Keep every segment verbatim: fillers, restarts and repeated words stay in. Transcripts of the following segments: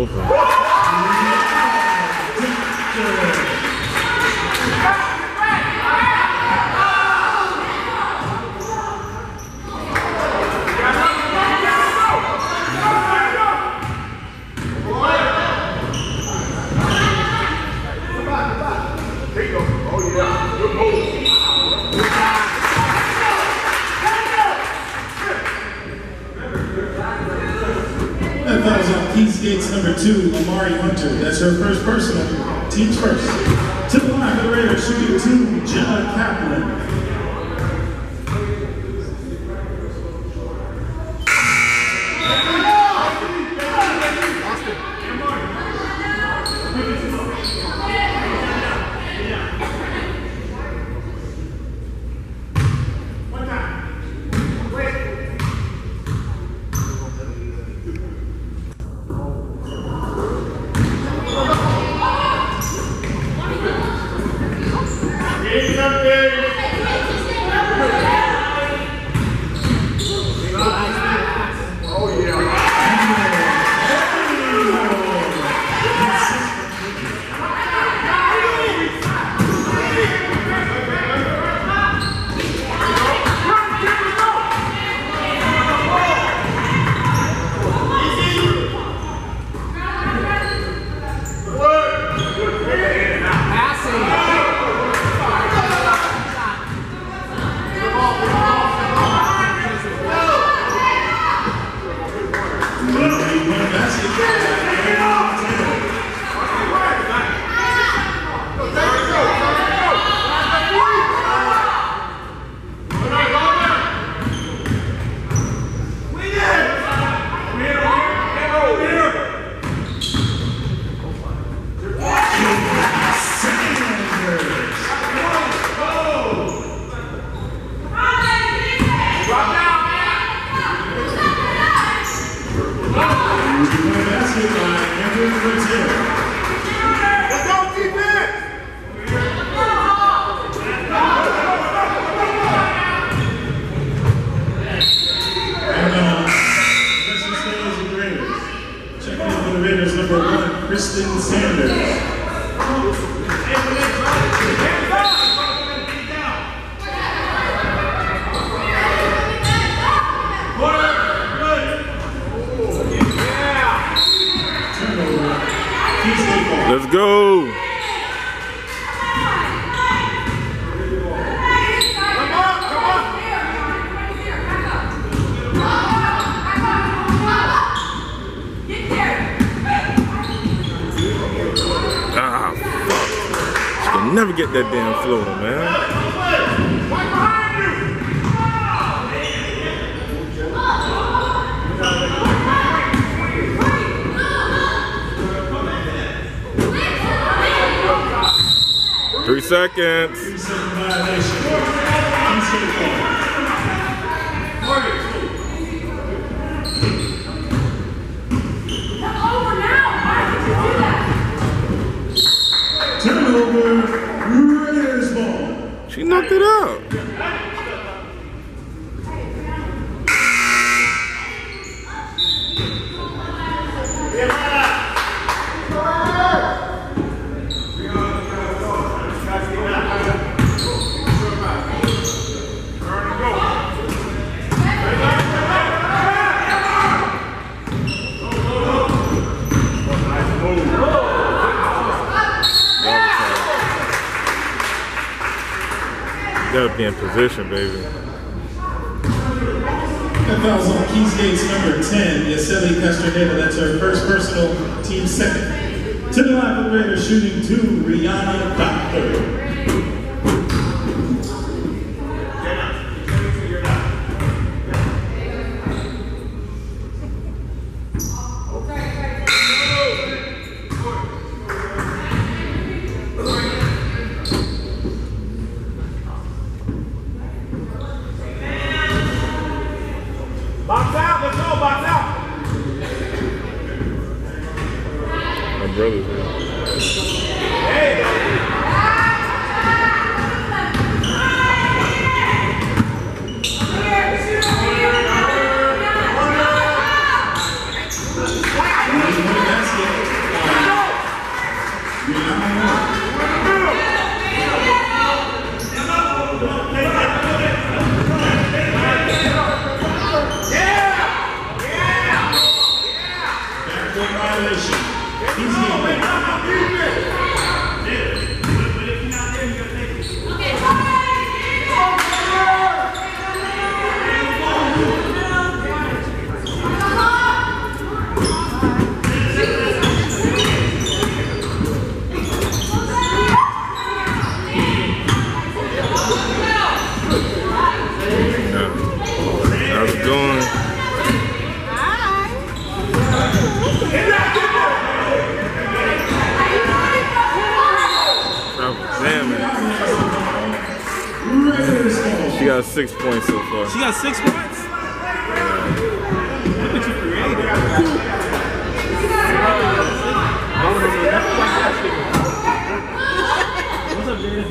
open. That fouls off Key Skates number two, Amari Hunter. That's her first personal. Team's first. To the line for the Raiders, shooting two, Jenna Kaplan. Kristen Sanders. Let's go. Never get that damn floater, man. Three seconds. Three second violation. Turnover. Raiders ball. She knocked it out. Gotta be in position, baby. That fouls on Key Skates number ten, Yaseli Castroneda. That's her first personal, team second. To the line for the Raiders, shooting two, Rihanna Doctor. Box out, let's go, box out. My brother's here. Hey. Basket. got six points so far. She got six points? Look what you created. What's up, Jada?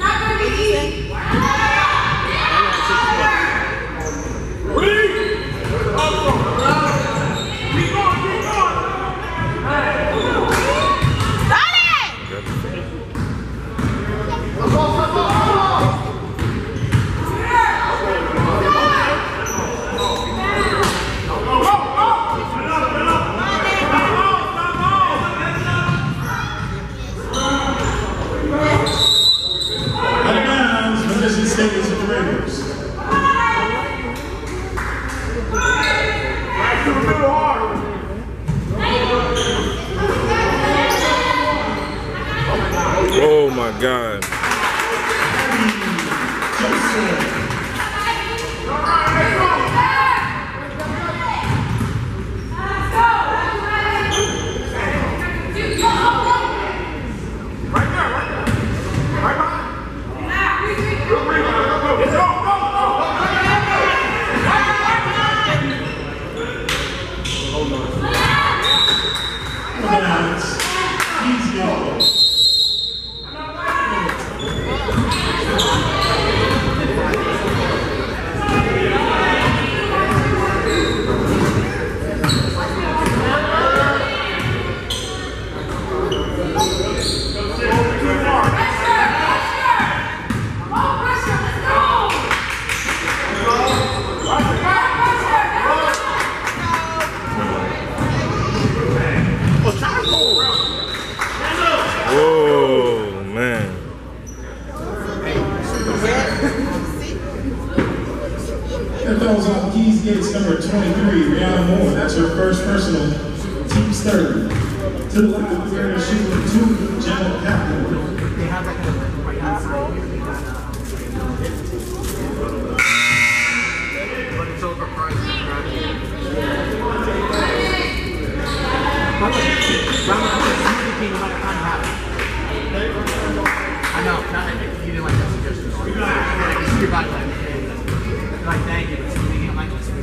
Oh my God. Whoa, man. That falls on Keys Gates number twenty-three, Rihanna Moore. That's her first personal. Team's third. To the left of the area shooting two, Jenna Kaplan. I know, not like you didn't like that suggestion. Like, you see your body like, like, thank you, but you didn't like this.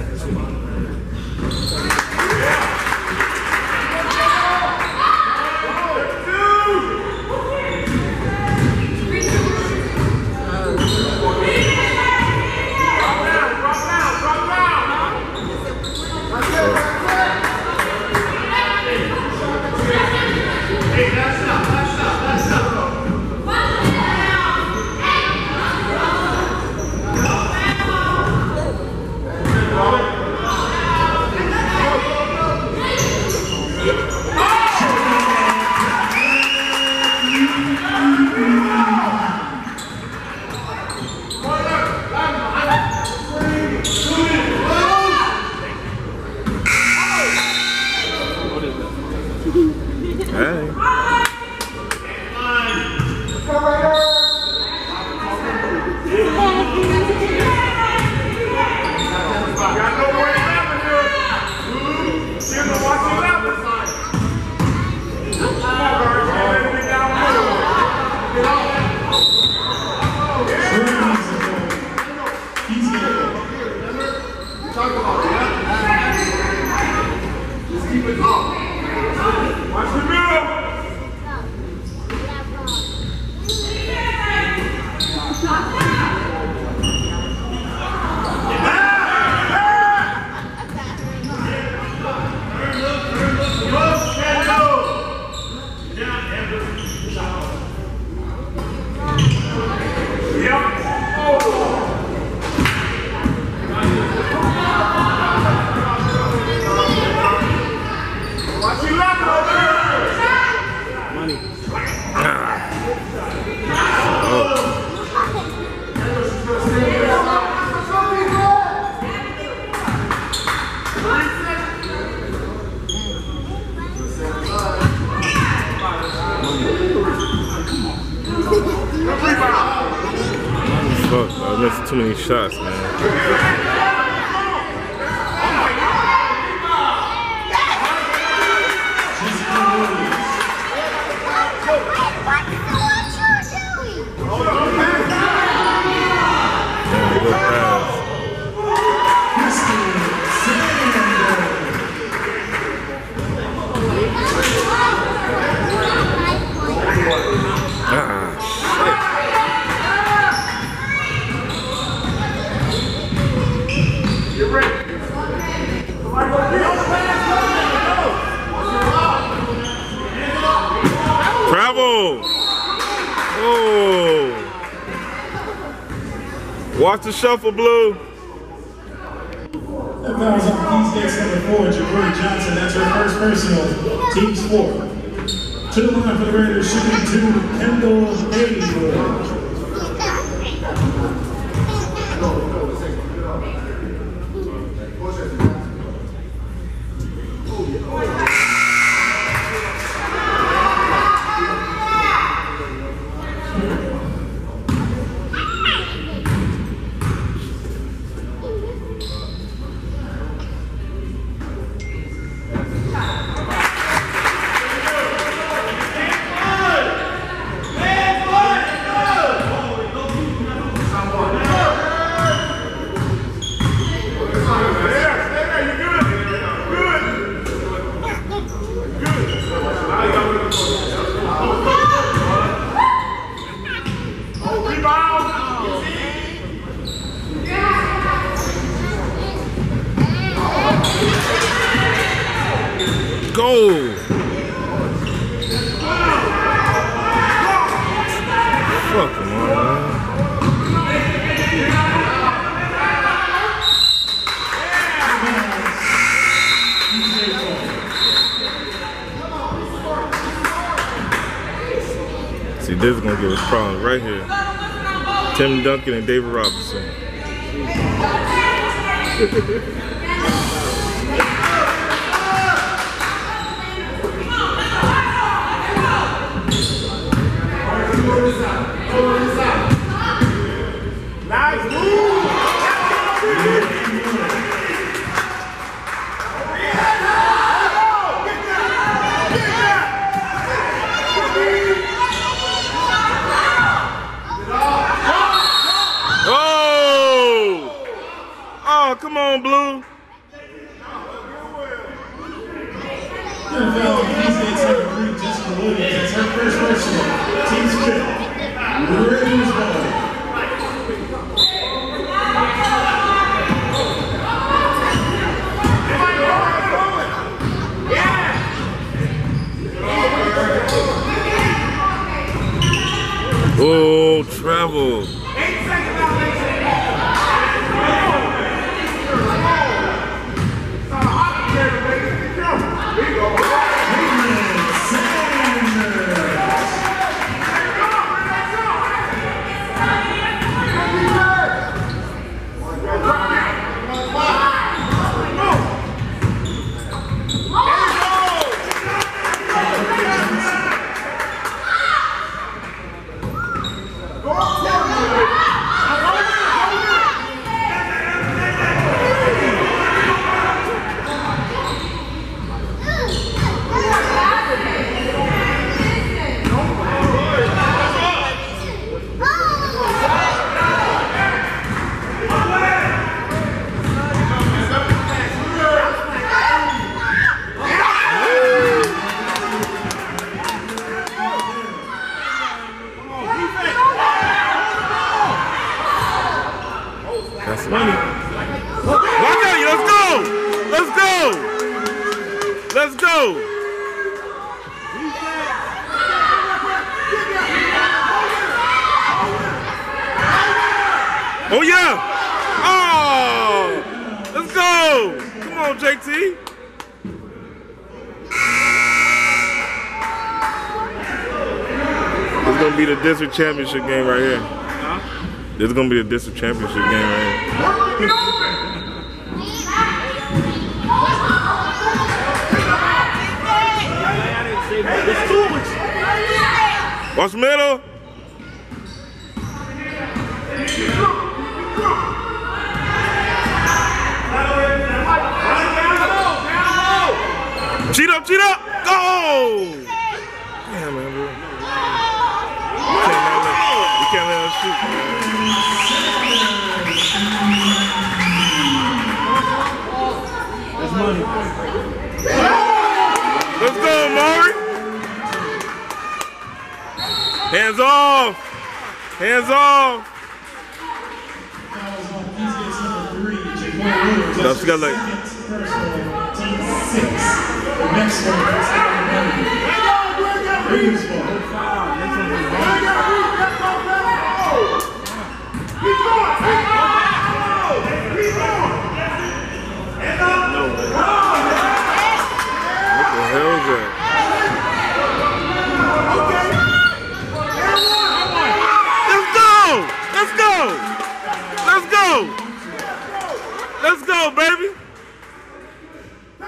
Fuck, I missed too many shots, man. Damn, good pass. Watch the shuffle, Blue. That fouls on Keys Gates number four, Jabari Johnson. That's her first personal. Team sport. To the line for the Raiders, shooting two, Kendall Haywood. Go! Fuck him, man. See, this is gonna give us problems right here. Tim Duncan and David Robinson. Nice move! Oh, come on, Blue. Jessica Williams, that's her first personal. Team split. Raiders ball. Oh, travel. That's money. Watch out, let's go! Let's go! Let's go! Oh yeah! Oh! Let's go! Come on, J T! It's gonna be the district championship game right here. This is gonna be the district championship game right here. Watch middle. Cheat up, cheat up, go! Damn, man, bro. You can't let, you can't let us shoot, man. That's money. Let's go, Maury. Hands off. Hands off. No, she got like. Next one, Raiders ball. Keep going!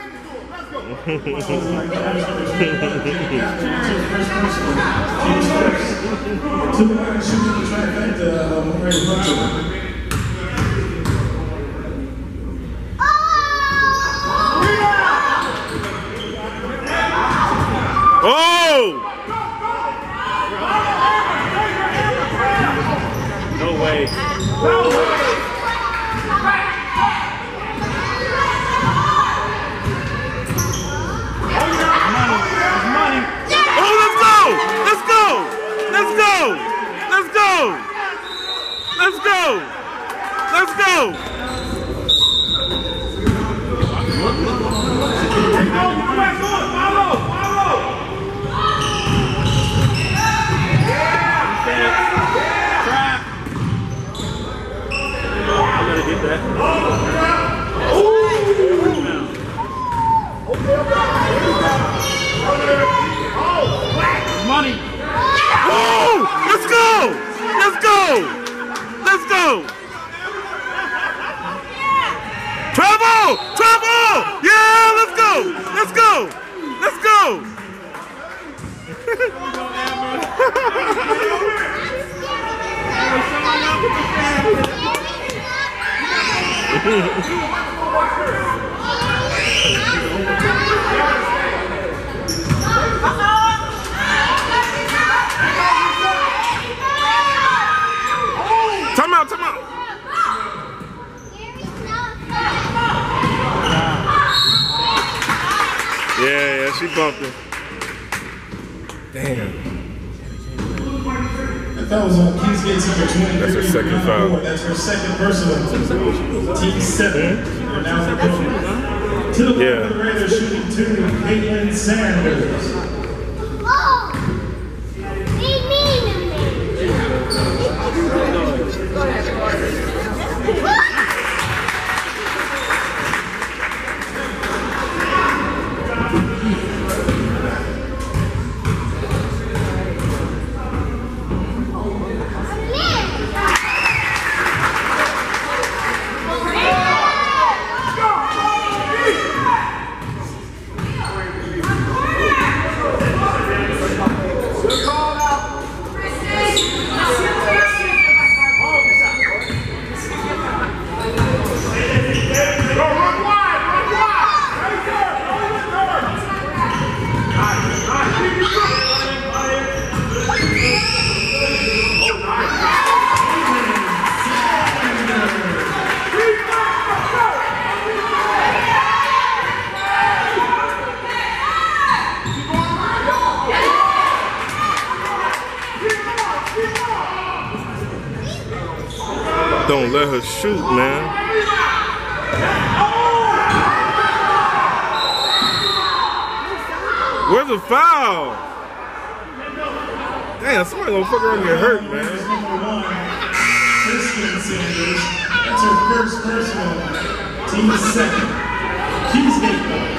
To the line shooting the trifecta, Murray Hunter. Oh! No way. No way. Let's go! Let's go! Let's go! I'm gonna get that. Money! Oh! Let's go! Let's go! Let's go! Travel! Travel! Yeah, let's go! Let's go! Let's go! Time out, time out. Yeah, yeah, she bumped him. Damn. That was on Kingsgate number twenty-three. That's her second foul. That's her second personal. Team seven. They're now going to the yeah. Raiders shooting two. Caitlin Sanders. Don't let her shoot, man. Where's the foul? Damn, somebody gonna fuck around and get hurt, man. Number one, Kristen Sanders. That's her first personal. Team second. Kingsgate.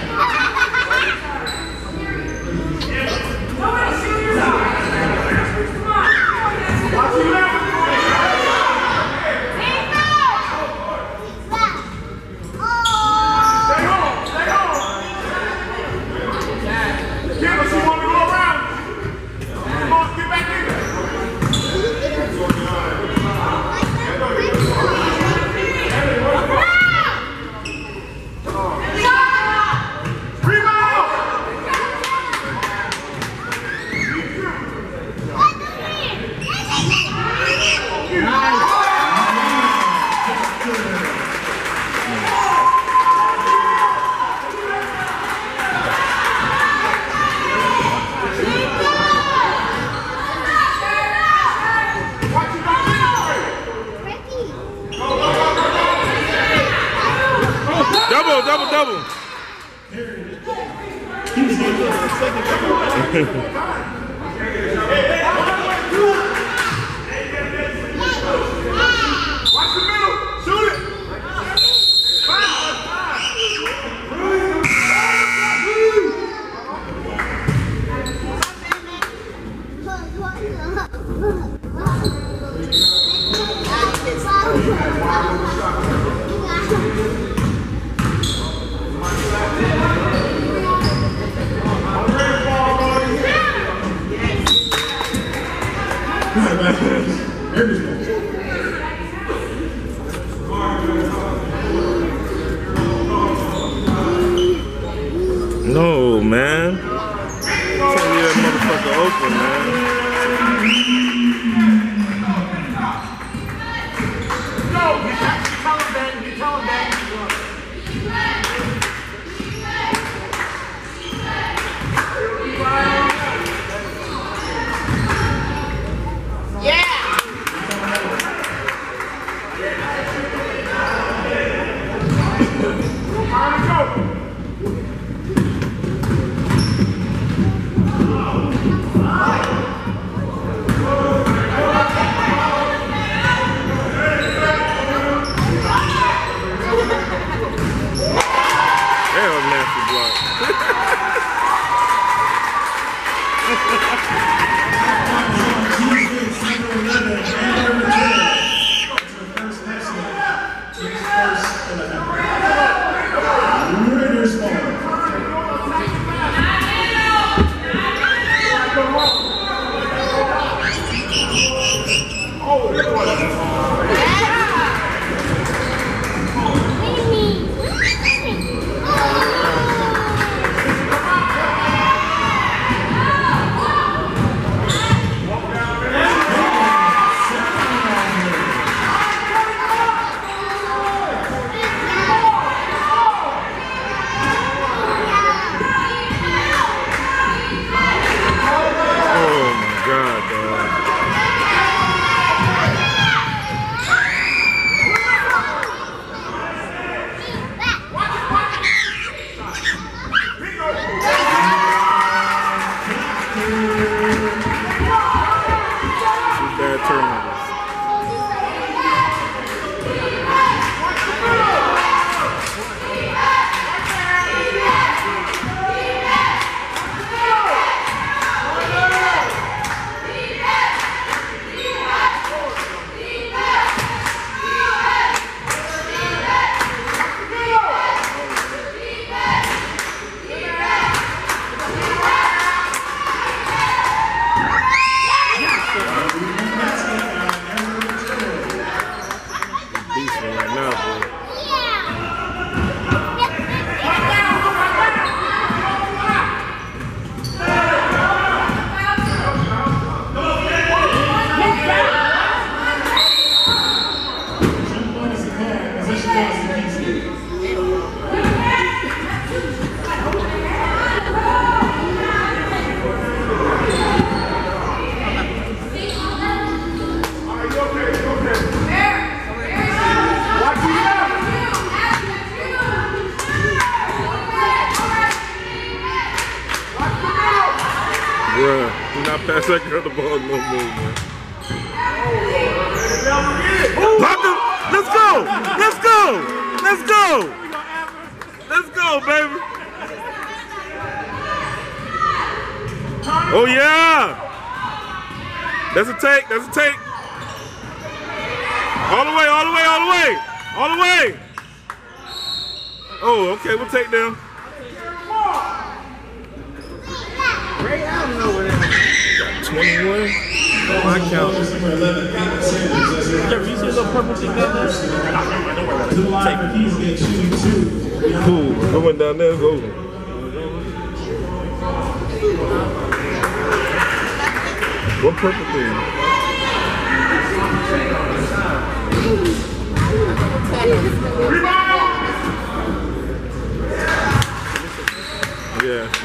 Double, double, double. Watch the middle. Shoot it. Wow. No, man. Can't leave that motherfucker open, man. No, you tell him, Ben. You tell him, Ben. Bruh, do not pass that girl the ball no more, man. Pop him! Let's go! Let's go! Let's go! Let's go, baby! Oh yeah! That's a take, that's a take. All the way, all the way, all the way! All the way! Oh, okay, we'll take them. twenty-one? Oh, I count. You see the little purple thing down there? Two line for keys get shooting two. Cool. I went down there, it's over. What purple thing? Yeah.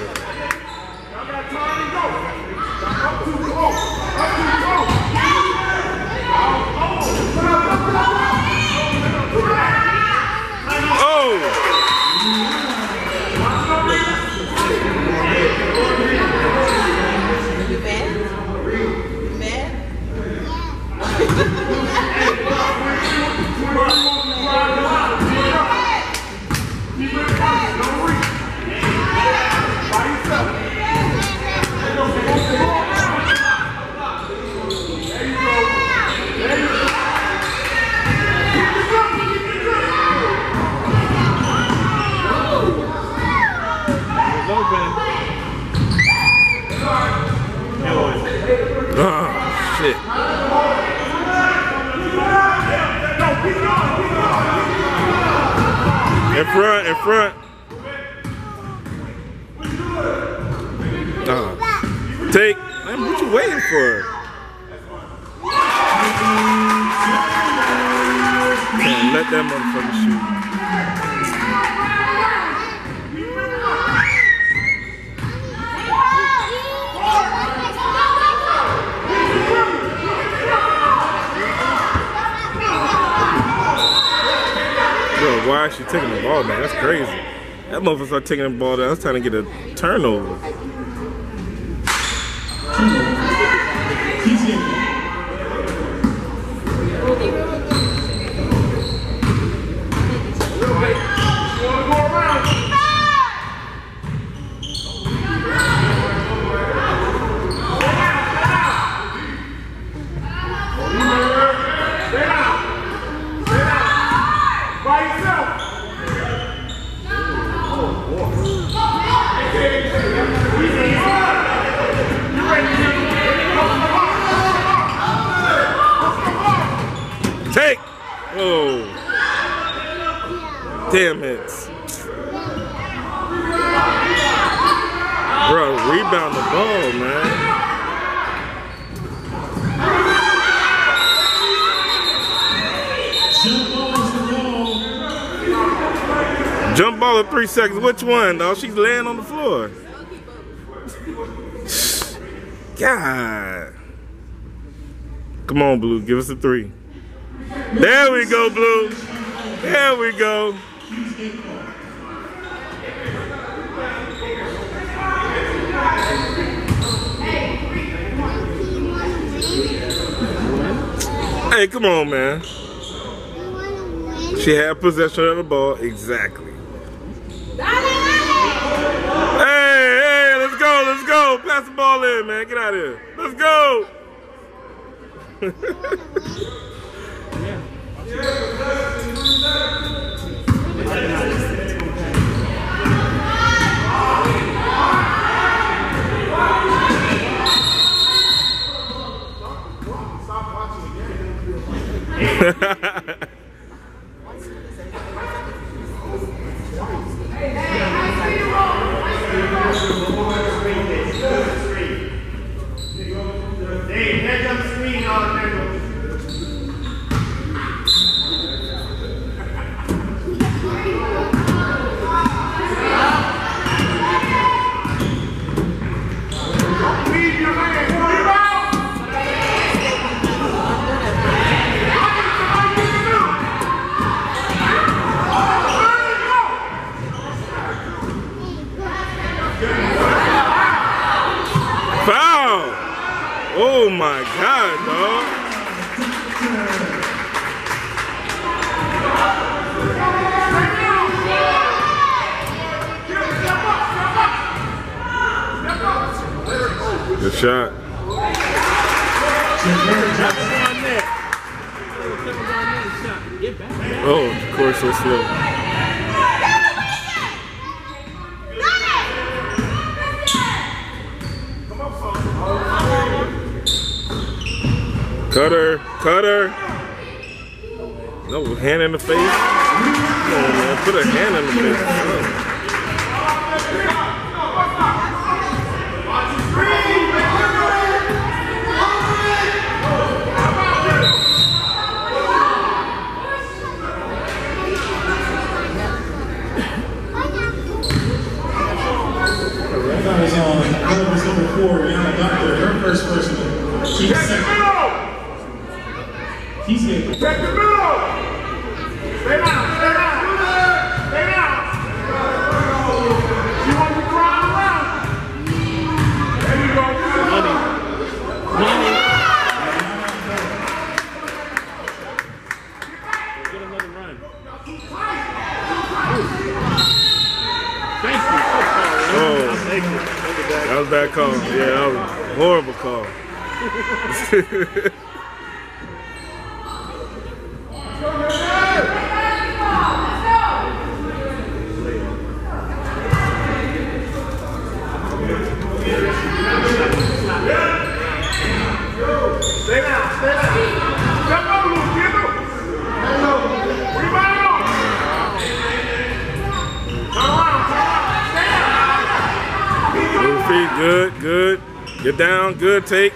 Oh, shit. In front, in front. God. Take. Man, what you waiting for? Man, let that motherfucker shoot. Bro, why is she taking the ball down? That's crazy. That motherfucker started taking the ball down. I was trying to get a turnover. He's in. Take! Oh. Damn it. Bro, rebound the ball, man. Jump ball's the ball. Jump ball in three seconds. Which one, dog? She's laying on the floor. God. Come on, Blue. Give us a three. There we go, Blue. There we go. Hey, come on, man. She had possession of the ball. Exactly. Hey, hey, let's go, let's go. Pass the ball in, man. Get out of here. Let's go. Foul! Oh my God, dog. Good shot. Oh, of course, so slow. Cutter, cutter. No, hand in the face. Come on, man. Put a hand in the face. That was on Columbus number four, Rihanna Doctor, her first personal. She's second. He's in. Check the middle! Stay down, stay down! Stay down! You want to crawl around? There you go. Money. Money. Get another run. Thank you. Oh, that was a bad call. Yeah, that was a horrible call. Stay down, stay down. Step up, Luke, get him. Rebound on. Turn around, turn around. Stay down. Chemistry, good, good. Get down, good take.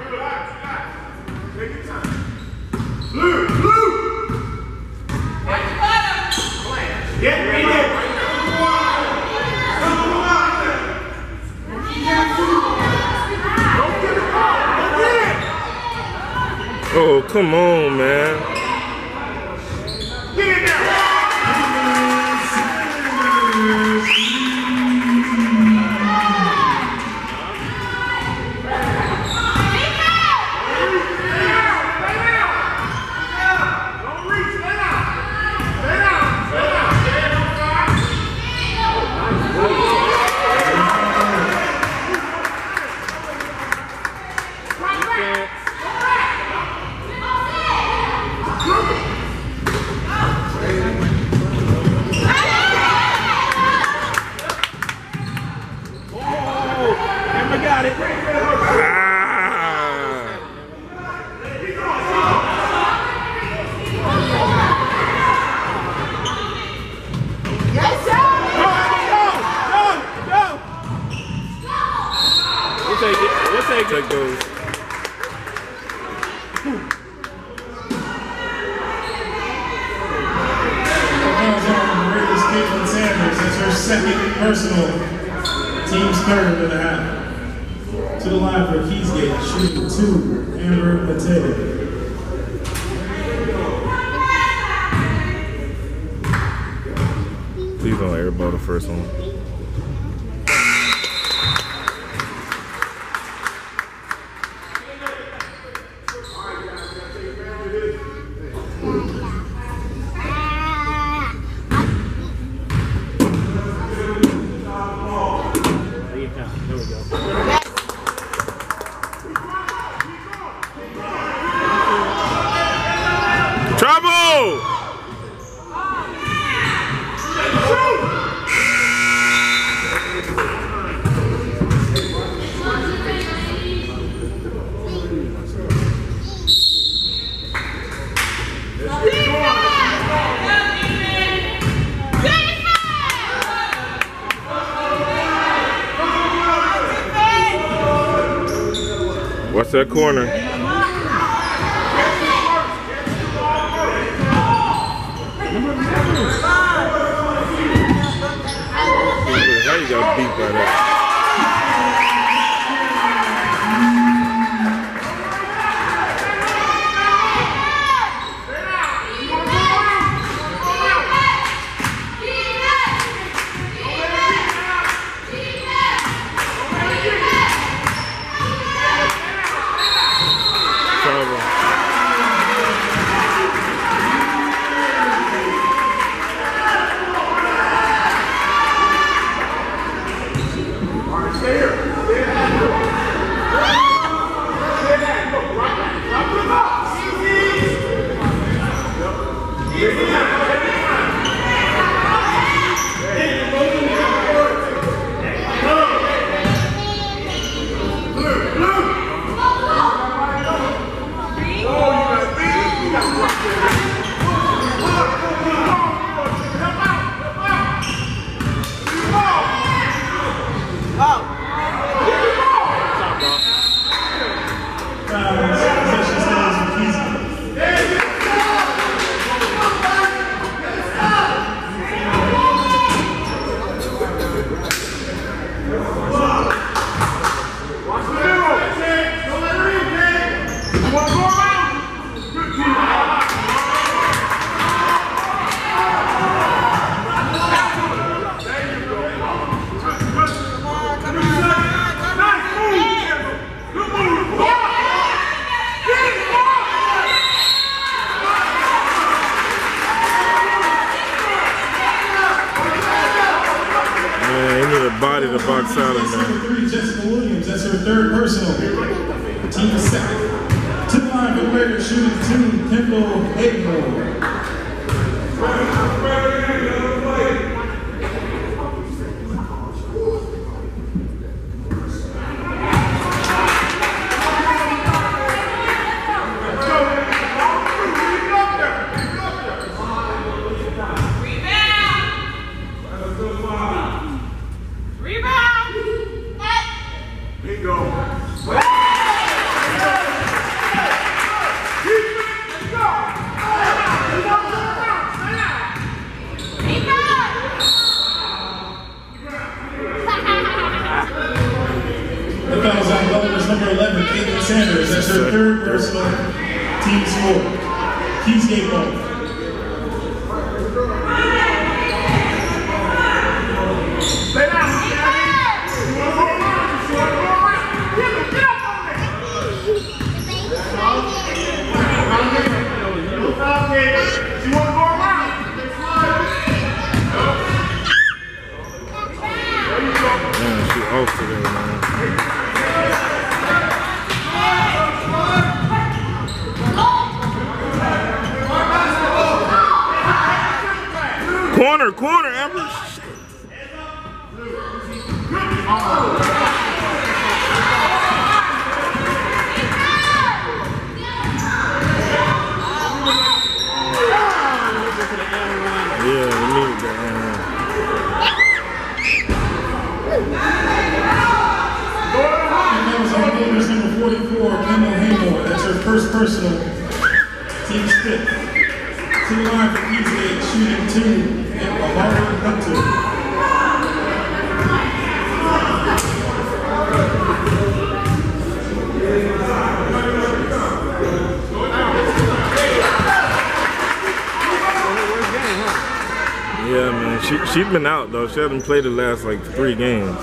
Blue, blue. Get me there. Oh, come on, man. Get in there. Got it. Ah. Yes, sir. Go, go, go. We'll take it. We'll take it. Take those. Fouls on Maria's Caitlin Sanders. That's her second personal. Team's third of the half. To the line for Keysgate, shooting two, Amber Mateo. Please don't airball the first one. There we go. Trouble! What's that corner? How you got beat by that? Body the box out in there. Three, Jessica Williams. That's her third personal. Team second. To the line for player shooting two, Kendall Haymore. Rebound! for Caitlin Sanders. That's her third personal team score. Keysgate ball. Stay down, Gabby. You want to go around? You want to go around? Get him, get up on there. Okay, you want to go around? Man, she off today, man. Corner, corner, Amber. Yeah, we need that. And that was on Gators number forty-four, Kendall Haymore. That's her first personal team split. To the line for Keysgate, shooting two, and Amari Hunter. Yeah, man. She she's been out though. She hasn't played the last like three games.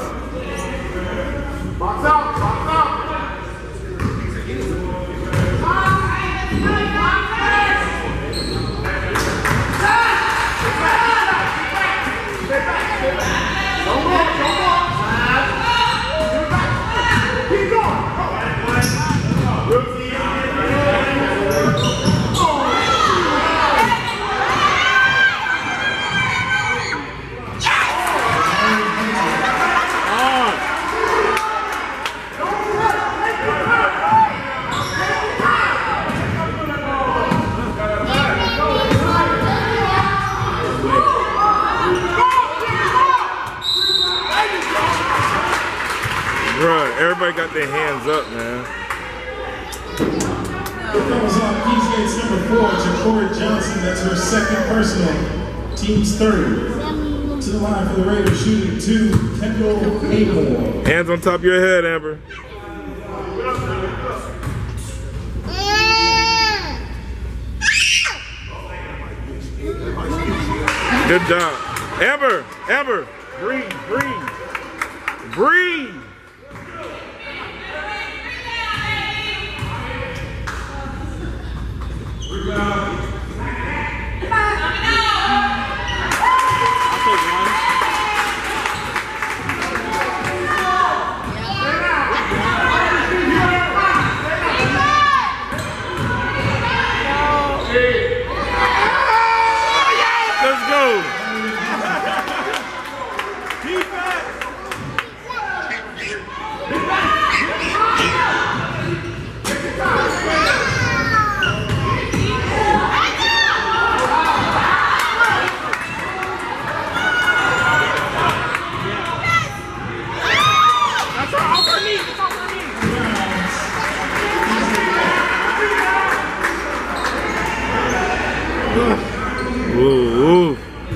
Box out, box out. Stay back, stay back. Don't walk, don't walk. Get back. Keep going. We'll see you. Bruh, everybody got their hands up, man. That was on Keysgate's number four, Ja'Cory Johnson. That's her second personal, team's third. To the line for the Raiders, shooting two, Kendall Haymore. Hands on top of your head, Amber. Good job. Amber, Amber, breathe, breathe, breathe. Let's go. Ooh, ooh.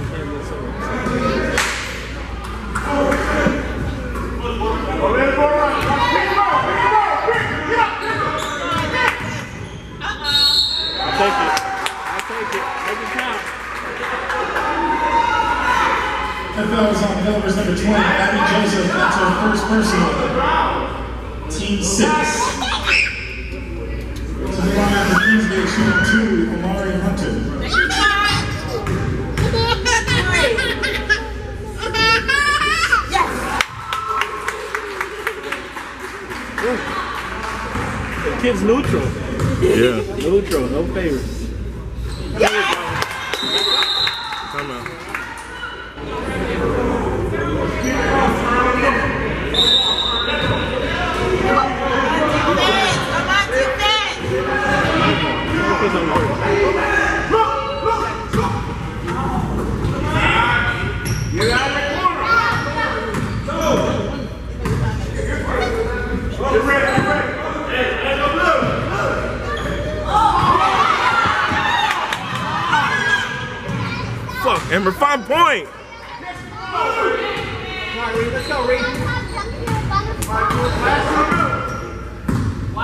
That foul was on Delaware number twenty, Abby Joseph. That's her first personal. Team six. To the line for Keysgate, shooting two, Amari Hunter. The kid's neutral. Yeah. Neutral, no favorites. Come on. Get out of the corner. Get ready, get ready. Hey, hey, go blue. Fuck, Amber, five point. Come on, Reed, let's go, Reed. Last two.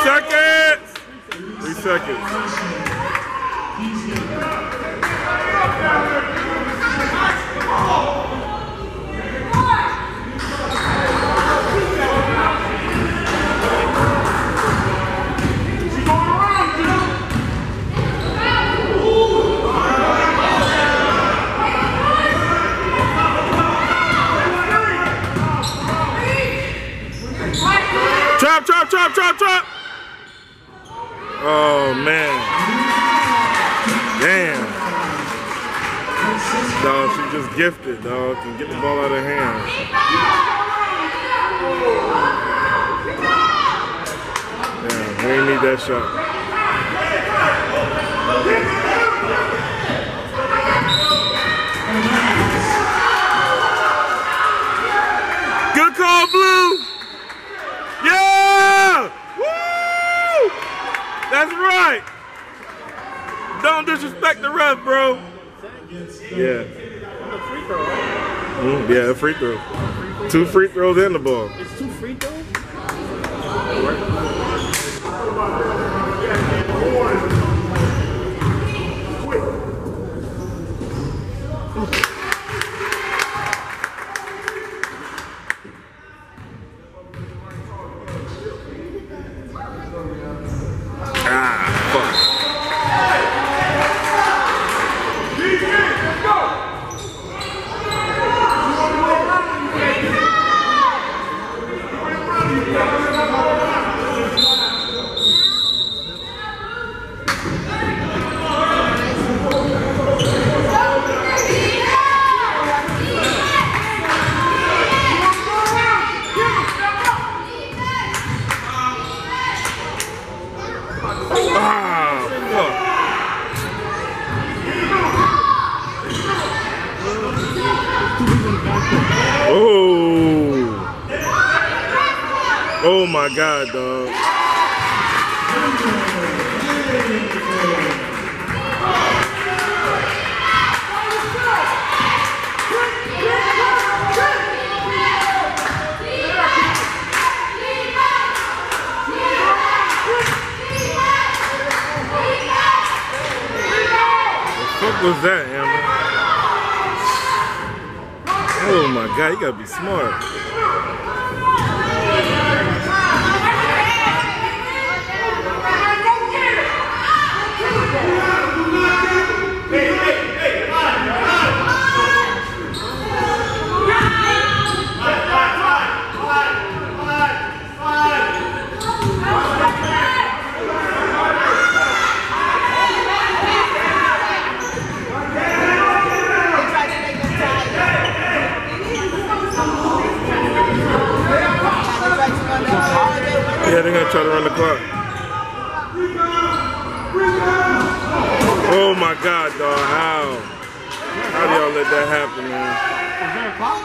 seconds. Three seconds. Trap, trap, trap, trap, trap. Oh, man. Damn. Dog, she just gifted, dog. Can get the ball out of her hands. Damn, we ain't need that shot. Good call, Blue. Yeah! Woo! That's right. Don't disrespect the ref, bro. Yeah. Mm, yeah, a free throw. Two free throws and the ball. It's two free throws? Oh my God, dog. What was that, Amber? Oh my God, you gotta be smart. Yeah, they're gonna try to run the clock. Oh my God, dog, how? How do y'all let that happen, man? Is there a clock?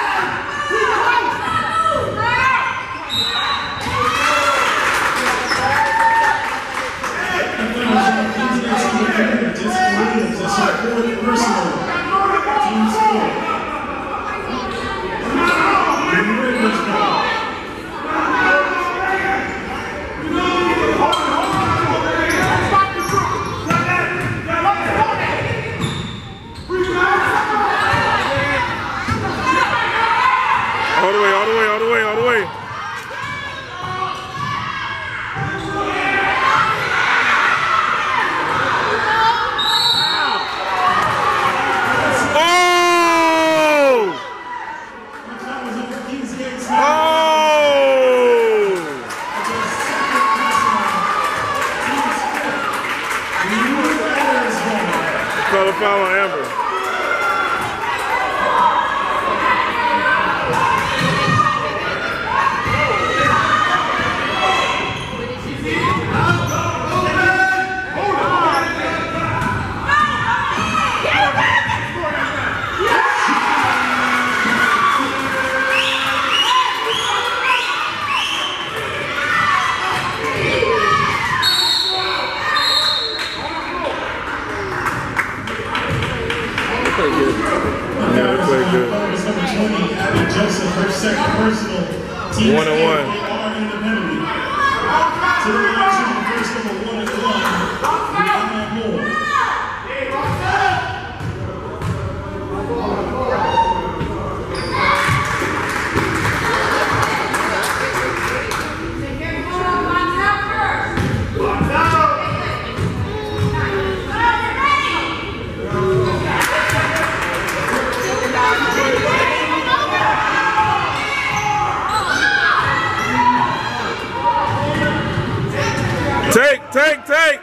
All the way, all the way, all the way, all the way. Oh! Oh! Call a foul on Amber. Joseph, her second personal. One and one. They are independently. To the line, shooting first number one and one. Rihanna Moore. Take, take, take.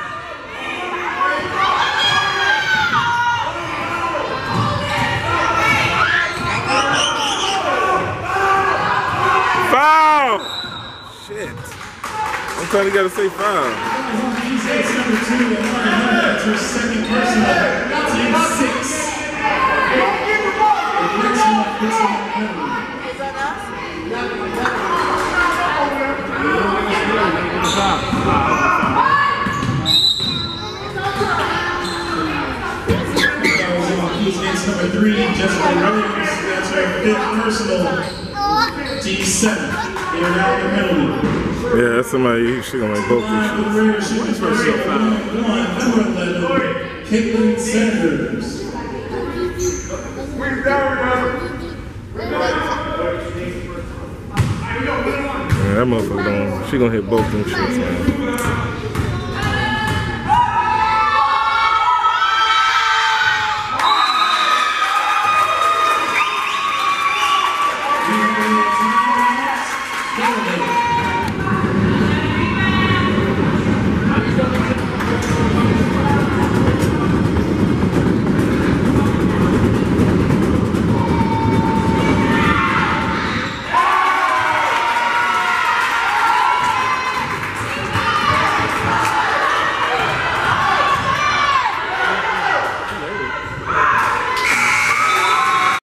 Foul. Shit. I'm trying to gotta say foul. Defense number two, and that's your second personal. Team six. The next one puts on the penalty. Keysgate's number three, Jessica Williams. That's her fifth personal. G seven. They are now the penalty. Yeah, that's somebody. She gonna make both Line for the these. Raiders shooting first up. One, number eleven, Caitlin Sanders. Yeah, that motherfucker don't. She gonna hit both them shits, man.